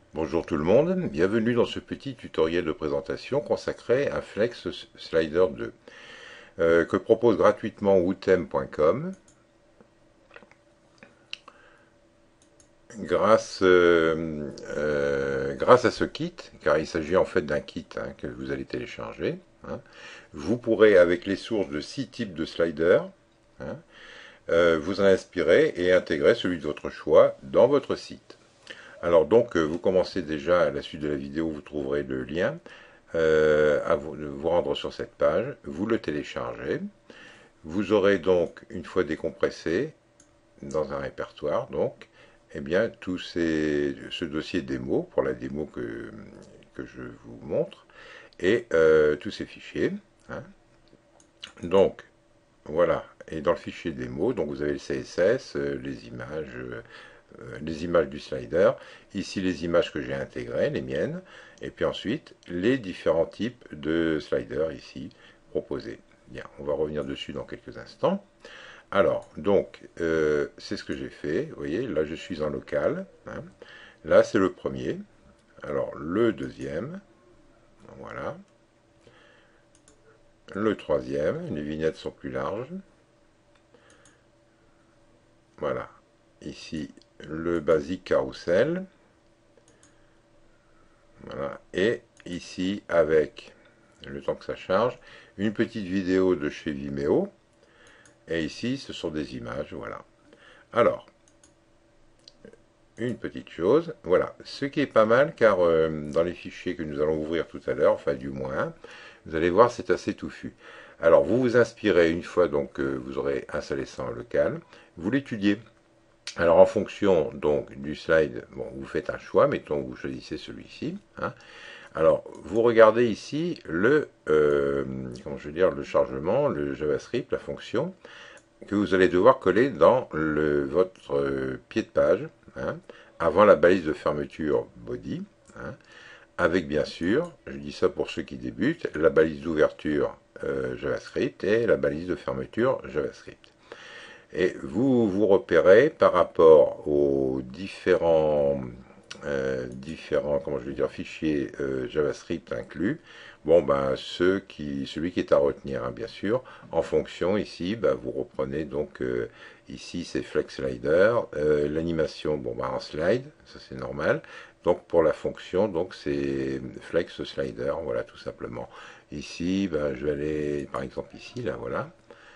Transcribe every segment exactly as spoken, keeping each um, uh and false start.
Bonjour tout le monde, bienvenue dans ce petit tutoriel de présentation consacré à Flex Slider deux euh, que propose gratuitement wootem point com grâce, euh, euh, grâce à ce kit, car il s'agit en fait d'un kit hein, que vous allez télécharger. Hein. Vous pourrez avec les sources de six types de sliders hein, euh, vous en inspirer et intégrer celui de votre choix dans votre site. Alors donc euh, vous commencez déjà à la suite de la vidéo, vous trouverez le lien. Euh, à vous, vous rendre sur cette page, vous le téléchargez. Vous aurez donc, une fois décompressé, dans un répertoire, donc, eh bien, tout ces, ce dossier démo, pour la démo que, que je vous montre, et euh, tous ces fichiers. Hein. Donc, voilà. Et dans le fichier démo, donc vous avez le C S S, euh, les images, euh, les images du slider, ici les images que j'ai intégrées, les miennes, et puis ensuite les différents types de sliders ici proposés. Bien, on va revenir dessus dans quelques instants. Alors, donc, euh, c'est ce que j'ai fait. Vous voyez, là je suis en local. Hein. Là c'est le premier. Alors, le deuxième. Voilà. Le troisième. Les vignettes sont plus larges. Voilà. Ici, le basique carrousel. Voilà. Et ici, avec le temps que ça charge, une petite vidéo de chez Vimeo. Et ici, ce sont des images. Voilà. Alors, une petite chose. Voilà. Ce qui est pas mal, car euh, dans les fichiers que nous allons ouvrir tout à l'heure, enfin du moins, vous allez voir, c'est assez touffu. Alors, vous vous inspirez une fois donc que euh, vous aurez installé ça en local. Vous l'étudiez. Alors, en fonction donc du slide, bon, vous faites un choix. Mettons que vous choisissez celui-ci. Hein. Alors, vous regardez ici le, euh, comment je veux dire, le chargement, le JavaScript, la fonction que vous allez devoir coller dans le, votre euh, pied de page, hein, avant la balise de fermeture body, hein, avec bien sûr, je dis ça pour ceux qui débutent, la balise d'ouverture euh, JavaScript et la balise de fermeture JavaScript. Et vous vous repérez par rapport aux différents euh, différents, comment je vais dire, fichiers euh, JavaScript inclus. Bon, ben, ceux qui, celui qui est à retenir, hein, bien sûr. En fonction, ici, ben, vous reprenez donc, euh, ici, c'est Flex Slider. Euh, L'animation, bon, ben, en slide, ça c'est normal. Donc, pour la fonction, donc, c'est Flex Slider, voilà, tout simplement. Ici, ben, je vais aller, par exemple, ici, là, voilà.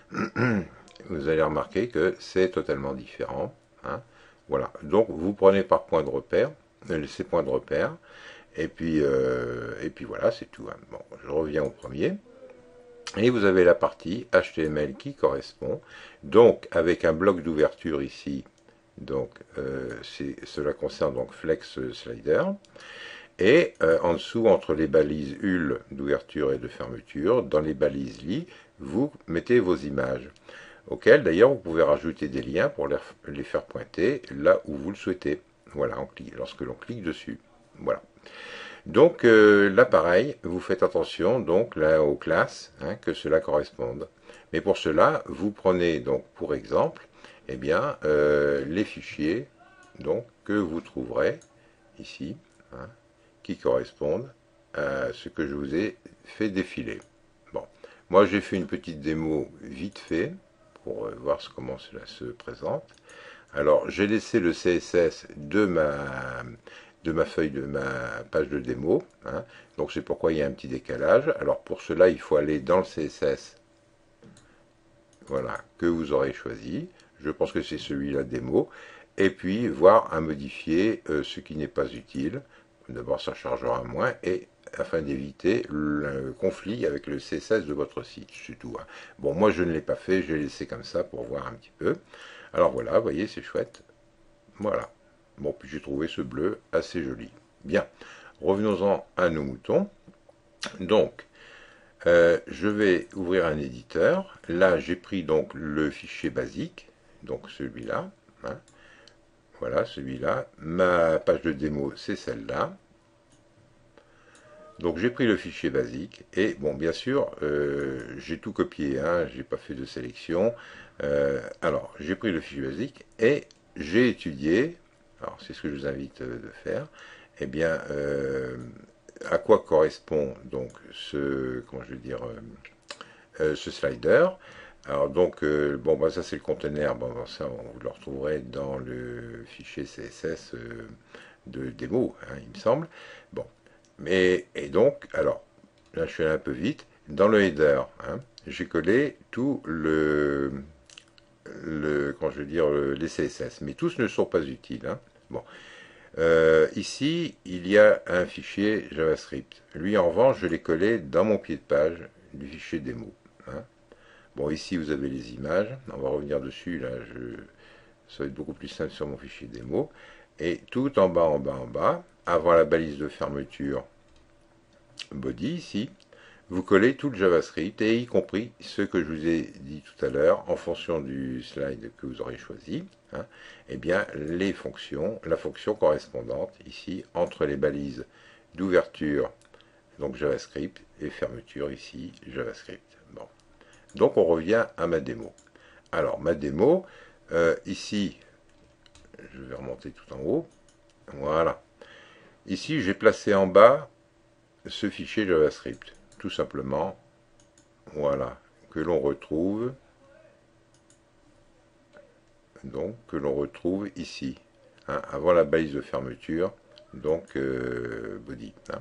Vous allez remarquer que c'est totalement différent. Hein. Voilà. Donc, vous prenez par point de repère ces points de repère. Et puis, euh, et puis voilà, c'est tout. Hein. Bon, je reviens au premier. Et vous avez la partie H T M L qui correspond. Donc, avec un bloc d'ouverture ici. Donc, euh, cela concerne donc Flex Slider. Et euh, en dessous, entre les balises U L d'ouverture et de fermeture, dans les balises L I, vous mettez vos images. Auxquelles, d'ailleurs, vous pouvez rajouter des liens pour les faire pointer là où vous le souhaitez. Voilà, on clique, lorsque l'on clique dessus. Voilà. Donc euh, là, pareil, vous faites attention donc là aux classes hein, que cela corresponde. Mais pour cela, vous prenez donc pour exemple, eh bien, euh, les fichiers donc que vous trouverez ici, hein, qui correspondent à ce que je vous ai fait défiler. Bon, moi j'ai fait une petite démo vite fait pour euh, voir comment cela se présente. Alors, j'ai laissé le C S S de ma, de ma feuille, de ma page de démo. Hein. Donc, c'est pourquoi il y a un petit décalage. Alors, pour cela, il faut aller dans le C S S voilà, que vous aurez choisi. Je pense que c'est celui-là démo. Et puis, voir à modifier euh, ce qui n'est pas utile. D'abord, ça chargera moins et afin d'éviter le conflit avec le C S S de votre site. C'est tout. Hein. Bon, moi, je ne l'ai pas fait. Je l'ai laissé comme ça pour voir un petit peu. Alors voilà, vous voyez, c'est chouette. Voilà. Bon, puis j'ai trouvé ce bleu assez joli. Bien. Revenons-en à nos moutons. Donc, euh, je vais ouvrir un éditeur. Là, j'ai pris donc le fichier basique, donc celui-là. Hein. Voilà, celui-là. Ma page de démo, c'est celle-là. Donc j'ai pris le fichier basique et bon bien sûr euh, j'ai tout copié, hein, j'ai pas fait de sélection. Euh, alors j'ai pris le fichier basique et j'ai étudié, alors c'est ce que je vous invite de faire, eh bien, euh, à quoi correspond donc ce, comment je vais dire, euh, euh, ce slider. Alors donc, euh, bon, bah, ça c'est le conteneur, bon, bon, ça on, vous le retrouverez dans le fichier C S S euh, de démo, hein, il me semble. Bon, mais, et donc, alors, là je suis allé un peu vite, dans le header, hein, j'ai collé tout le, le, comment je veux dire, les C S S, mais tous ne sont pas utiles. Hein. Bon, euh, ici, il y a un fichier JavaScript. Lui, en revanche, je l'ai collé dans mon pied de page du fichier démo. Hein. Bon, ici, vous avez les images. On va revenir dessus. Là, je... ça va être beaucoup plus simple sur mon fichier démo. Et tout en bas, en bas, en bas, avant la balise de fermeture body, ici, vous collez tout le JavaScript, et y compris ce que je vous ai dit tout à l'heure, en fonction du slide que vous aurez choisi, hein, eh bien, les fonctions, la fonction correspondante, ici, entre les balises d'ouverture, donc JavaScript, et fermeture, ici, JavaScript. Bon. Donc, on revient à ma démo. Alors, ma démo, euh, ici, je vais remonter tout en haut, voilà. Ici, j'ai placé en bas ce fichier JavaScript, tout simplement, voilà, que l'on retrouve, donc, que l'on retrouve ici, hein, avant la balise de fermeture, donc, euh, body, hein,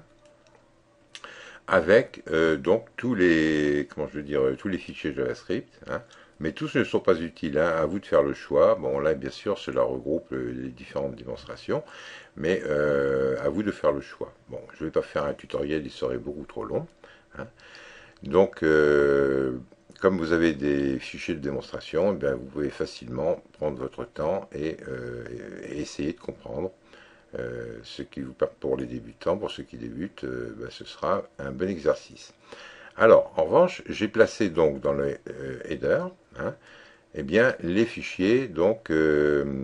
avec, euh, donc, tous les, comment je veux dire, tous les fichiers JavaScript, hein, mais tous ne sont pas utiles, hein, à vous de faire le choix. Bon, là, bien sûr, cela regroupe les différentes démonstrations, mais euh, à vous de faire le choix. Bon, je ne vais pas faire un tutoriel, il serait beaucoup trop long. Hein. Donc, euh, comme vous avez des fichiers de démonstration, eh bien, vous pouvez facilement prendre votre temps et, euh, et essayer de comprendre. Euh, ce qui vous pour les débutants, pour ceux qui débutent, euh, ben, ce sera un bon exercice. Alors, en revanche, j'ai placé donc dans le euh, header, hein, eh bien, les fichiers donc euh,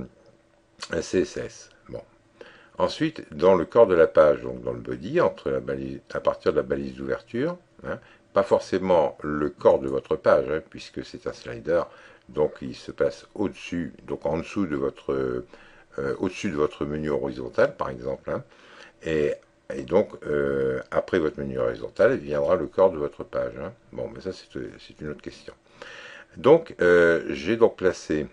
C S S. Bon. Ensuite, dans le corps de la page, donc dans le body, entre la balise, à partir de la balise d'ouverture, hein, pas forcément le corps de votre page, hein, puisque c'est un slider, donc il se passe au-dessus, donc en dessous de votre, euh, au-dessus de votre menu horizontal, par exemple, hein, et, et, donc euh, après votre menu horizontal, viendra le corps de votre page. Hein. Bon, mais ça c'est une autre question. Donc, euh, j'ai donc placé,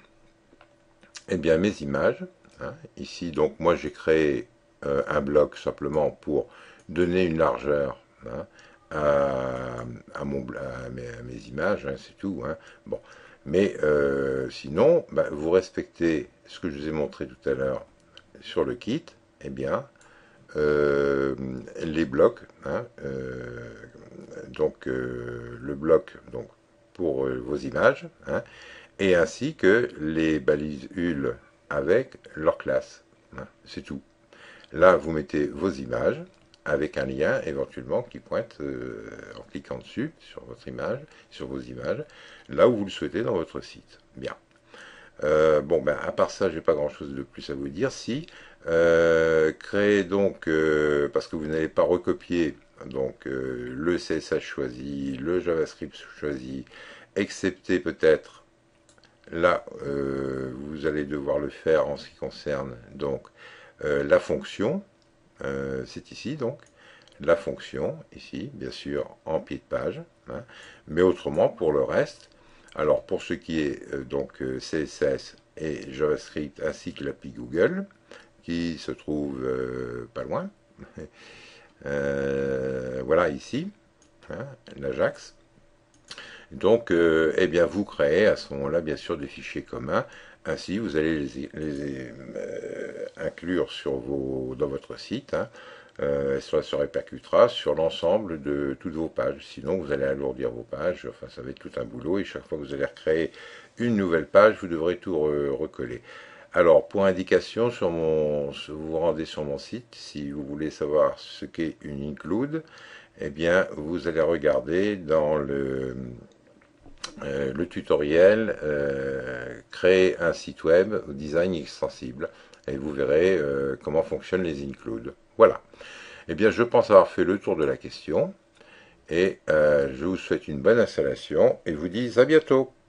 eh bien, mes images. Hein. Ici, donc, moi, j'ai créé euh, un bloc simplement pour donner une largeur, hein, à, à, mon, à, mes, à, mes, images, hein, c'est tout. Hein. Bon. Mais euh, sinon, bah, vous respectez ce que je vous ai montré tout à l'heure sur le kit, eh bien, euh, les blocs, hein, euh, donc euh, le bloc donc, pour euh, vos images, hein, et ainsi que les balises U L avec leur classe. Hein, c'est tout. Là, vous mettez vos images avec un lien éventuellement qui pointe euh, en cliquant dessus sur votre image, sur vos images, là où vous le souhaitez dans votre site. Bien. Euh, bon, ben, à part ça, j'ai pas grand chose de plus à vous dire. Si, euh, créez donc, euh, parce que vous n'allez pas recopier donc euh, le C S S choisi, le JavaScript choisi, excepté peut-être là, euh, vous allez devoir le faire en ce qui concerne donc euh, la fonction. Euh, c'est ici donc la fonction ici, bien sûr en pied de page, hein, mais autrement pour le reste. Alors pour ce qui est euh, donc euh, C S S et JavaScript ainsi que l'A P I Google qui se trouve euh, pas loin, euh, voilà ici, hein, l'Ajax. Donc, euh, eh bien, vous créez à ce moment-là, bien sûr, des fichiers communs. Ainsi, vous allez les, les euh, inclure sur vos, dans votre site. Hein. Euh, cela se répercutera sur l'ensemble de toutes vos pages. Sinon, vous allez alourdir vos pages. Enfin, ça va être tout un boulot. Et chaque fois que vous allez recréer une nouvelle page, vous devrez tout re recoller. Alors, pour indication, sur mon, vous vous rendez sur mon site. Si vous voulez savoir ce qu'est une include, eh bien, vous allez regarder dans le, euh, le tutoriel euh, créer un site web au design extensible. Et vous verrez euh, comment fonctionnent les includes. Voilà. Eh bien, je pense avoir fait le tour de la question. Et euh, je vous souhaite une bonne installation et vous dis à bientôt.